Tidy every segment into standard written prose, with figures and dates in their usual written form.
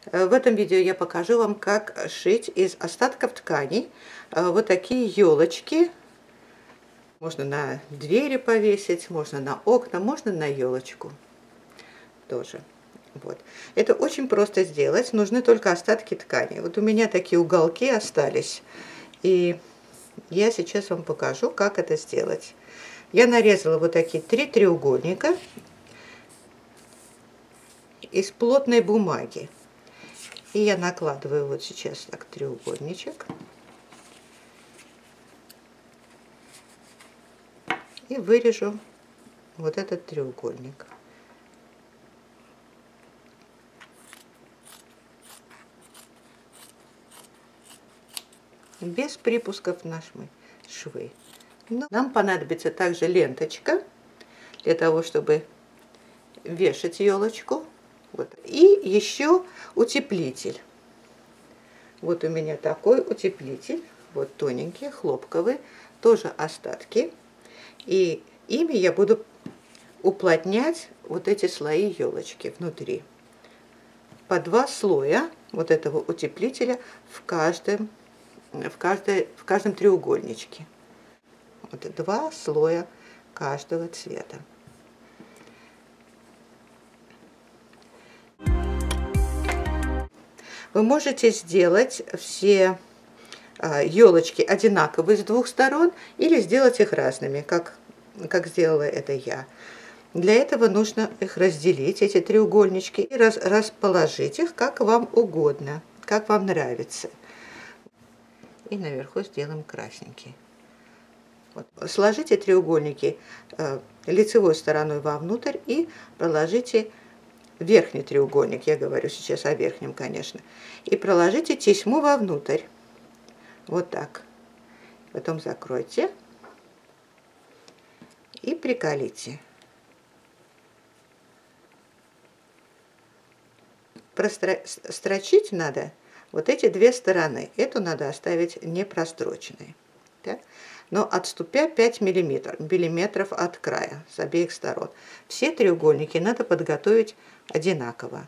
В этом видео я покажу вам, как шить из остатков тканей вот такие елочки. Можно на двери повесить, можно на окна, можно на елочку тоже. Вот. Это очень просто сделать, нужны только остатки ткани. Вот у меня такие уголки остались, и я сейчас вам покажу, как это сделать. Я нарезала вот такие 3 треугольника из плотной бумаги. И я накладываю вот сейчас так треугольничек. И вырежу вот этот треугольник. Без припусков на швы. Но нам понадобится также ленточка для того, чтобы вешать елочку. Вот. И еще утеплитель. Вот у меня такой утеплитель, вот тоненький, хлопковый, тоже остатки. И ими я буду уплотнять вот эти слои елочки внутри. По 2 слоя вот этого утеплителя в каждом треугольничке. Вот 2 слоя каждого цвета. Вы можете сделать все елочки одинаковые с 2 сторон или сделать их разными, как сделала это я. Для этого нужно их разделить, эти треугольнички, и расположить их как вам угодно, как вам нравится. И наверху сделаем красненький. Вот. Сложите треугольники лицевой стороной вовнутрь и проложите верхний треугольник, я говорю сейчас о верхнем, конечно, и проложите тесьму вовнутрь. Вот так. Потом закройте и приколите. Строчить надо вот эти 2 стороны. Эту надо оставить непростроченной. Да? Но отступя 5 миллиметров от края с обеих сторон. Все треугольники надо подготовить одинаково.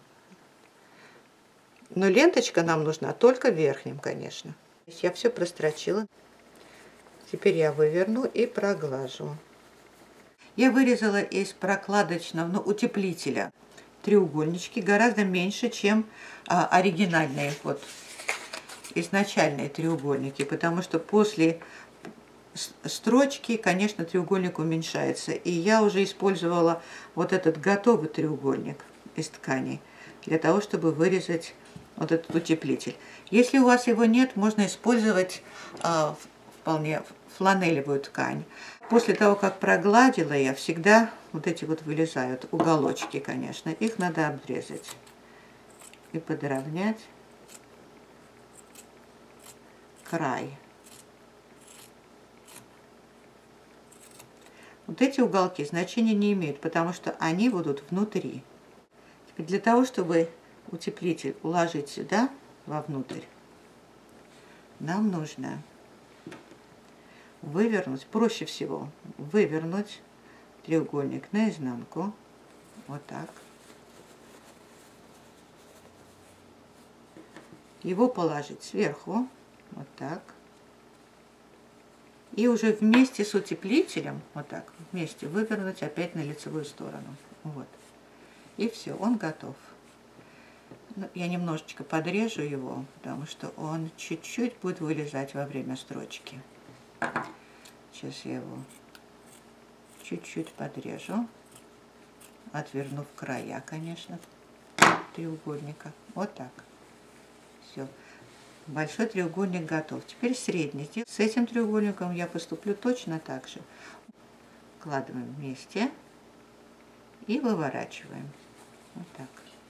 Но ленточка нам нужна только в верхнем, конечно. Я все прострочила. Теперь я выверну и проглажу. Я вырезала из прокладочного утеплителя треугольнички гораздо меньше, чем оригинальные, вот, изначальные треугольники, потому что после строчки, конечно, треугольник уменьшается. И я уже использовала вот этот готовый треугольник из ткани для того, чтобы вырезать вот этот утеплитель. Если у вас его нет, можно использовать вполне фланелевую ткань. После того, как прогладила, я всегда вот эти вот вылезают уголочки, конечно. Их надо обрезать и подровнять край. Вот эти уголки значения не имеют, потому что они будут внутри. Теперь для того, чтобы утеплитель уложить сюда, вовнутрь, нам нужно вывернуть, проще всего вывернуть треугольник наизнанку, вот так. Его положить сверху, вот так. И уже вместе с утеплителем, вот так, вместе вывернуть опять на лицевую сторону. Вот. И все, он готов. Ну, я немножечко подрежу его, потому что он чуть-чуть будет вылезать во время строчки. Сейчас я его чуть-чуть подрежу, отвернув края, конечно, треугольника. Вот так. Все. Большой треугольник готов. Теперь средний. С этим треугольником я поступлю точно так же. Складываем вместе и выворачиваем. Вот так.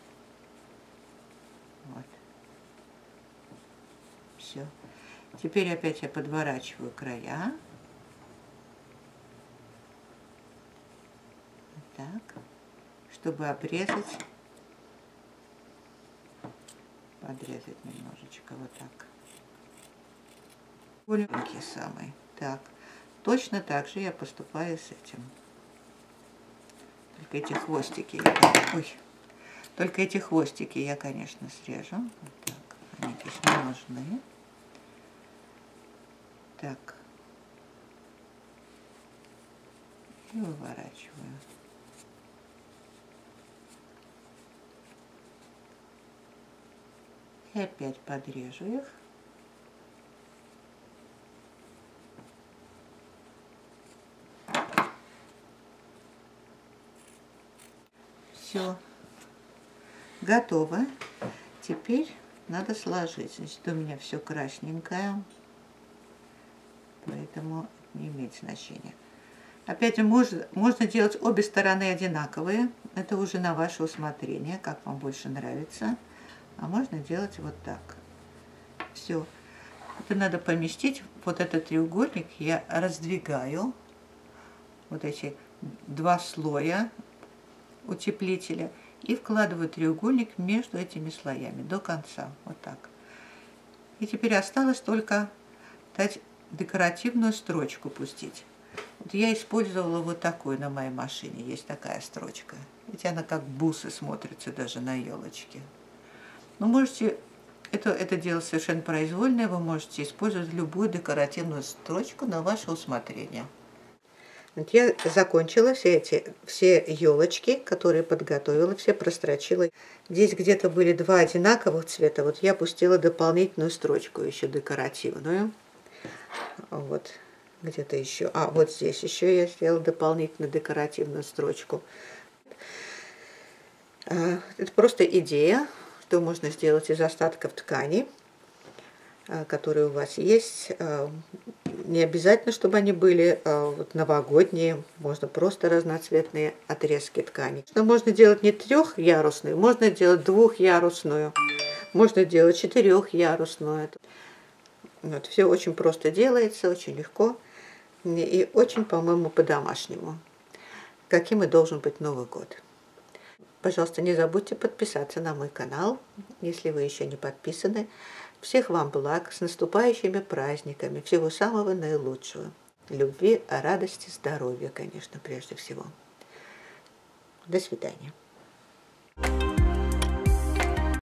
Вот. Все. Теперь опять я подворачиваю края. Вот так. Чтобы обрезать. Подрезать немножечко, вот так. Маленький самый. Так, точно так же я поступаю с этим. Только эти хвостики, ой, Только эти хвостики я, конечно, срежу. Вот так. Они здесь не нужны. Так. И выворачиваю. И опять подрежу их. Все. Готово. Теперь надо сложить. Значит, у меня все красненькое, поэтому не имеет значения. Опять же, можно делать обе стороны одинаковые. Это уже на ваше усмотрение, как вам больше нравится. А можно делать вот так. Все. Это надо поместить. Вот этот треугольник я раздвигаю. Вот эти два слоя утеплителя. И вкладываю треугольник между этими слоями до конца. Вот так. И теперь осталось только дать декоративную строчку пустить. Вот я использовала вот такую на моей машине. Есть такая строчка. Ведь она как бусы смотрится даже на елочке. Но можете, это дело совершенно произвольное. Вы можете использовать любую декоративную строчку на ваше усмотрение. Вот я закончила все елочки, которые подготовила, все прострочила. Здесь где-то были два одинаковых цвета. Вот я пустила дополнительную строчку еще декоративную. Вот где-то еще. А вот здесь еще я сделала дополнительную декоративную строчку. Это просто идея, что можно сделать из остатков ткани, которые у вас есть. Не обязательно, чтобы они были вот новогодние, можно просто разноцветные отрезки ткани. Но можно делать не трехярусную, можно делать двухярусную, можно делать четырехярусную. Вот, все очень просто делается, очень легко и очень, по-моему, по-домашнему, каким и должен быть Новый год. Пожалуйста, не забудьте подписаться на мой канал, если вы еще не подписаны. Всех вам благ, с наступающими праздниками, всего самого наилучшего. Любви, радости, здоровья, конечно, прежде всего. До свидания.